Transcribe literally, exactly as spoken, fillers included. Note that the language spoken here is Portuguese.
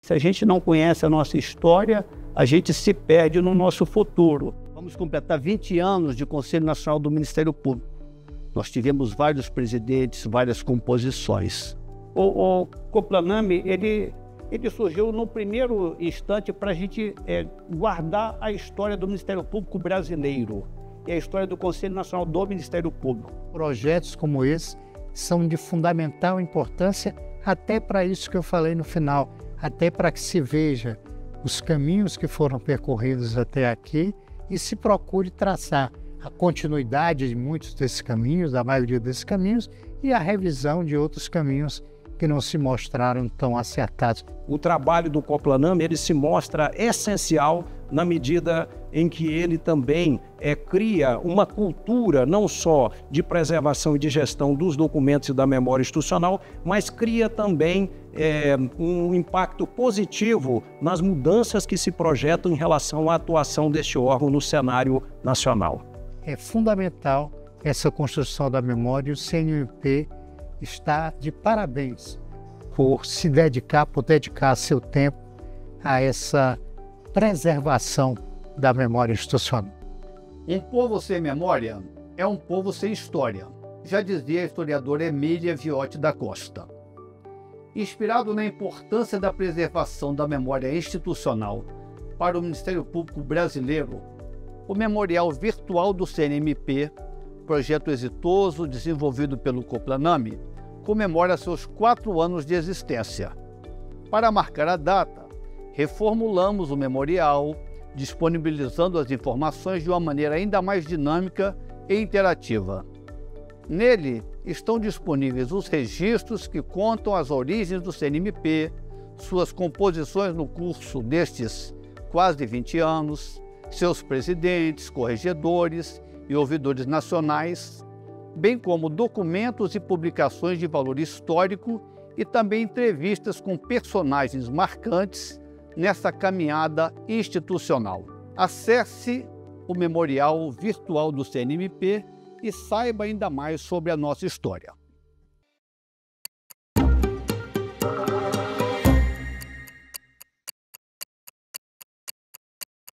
Se a gente não conhece a nossa história, a gente se perde no nosso futuro. Vamos completar vinte anos de Conselho Nacional do Ministério Público. Nós tivemos vários presidentes, várias composições. O, o Coplaname, ele, ele surgiu no primeiro instante para a gente é, guardar a história do Ministério Público brasileiro e a história do Conselho Nacional do Ministério Público. Projetos como esse são de fundamental importância até para isso que eu falei no final, até para que se veja os caminhos que foram percorridos até aqui e se procure traçar a continuidade de muitos desses caminhos, da maioria desses caminhos, e a revisão de outros caminhos que não se mostraram tão acertados. O trabalho do Coplaname, ele se mostra essencial na medida em que ele também é, cria uma cultura não só de preservação e de gestão dos documentos e da memória institucional, mas cria também é, um impacto positivo nas mudanças que se projetam em relação à atuação deste órgão no cenário nacional. É fundamental essa construção da memória e o C N M P está de parabéns por se dedicar, por dedicar seu tempo a essa preservação da memória institucional. Um povo sem memória é um povo sem história, já dizia a historiadora Emília Viotti da Costa. Inspirado na importância da preservação da memória institucional para o Ministério Público brasileiro, o Memorial Virtual do C N M P, projeto exitoso desenvolvido pelo Coplaname, comemora seus quatro anos de existência. Para marcar a data, reformulamos o memorial, disponibilizando as informações de uma maneira ainda mais dinâmica e interativa. Nele estão disponíveis os registros que contam as origens do C N M P, suas composições no curso destes quase vinte anos, seus presidentes, corregedores e ouvidores nacionais, bem como documentos e publicações de valor histórico e também entrevistas com personagens marcantes nessa caminhada institucional. Acesse o Memorial Virtual do C N M P e saiba ainda mais sobre a nossa história.